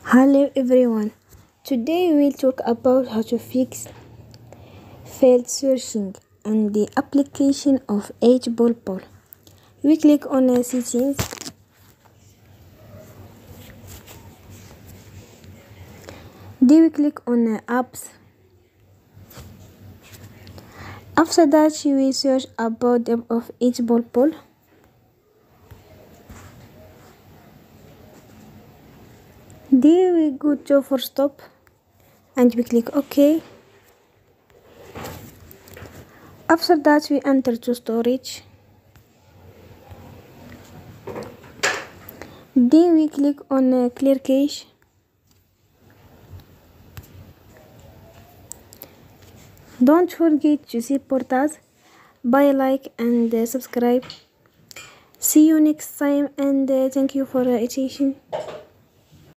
Hello everyone. Today we'll talk about how to fix failed searching and the application of HBulbul. We click on settings. Then we click on apps. After that we search about the of HBulbul. Then we go to for stop and we click OK. After that we enter to storage. Then we click on clear cache. Don't forget to support us by like and subscribe. See you next time and thank you for attention.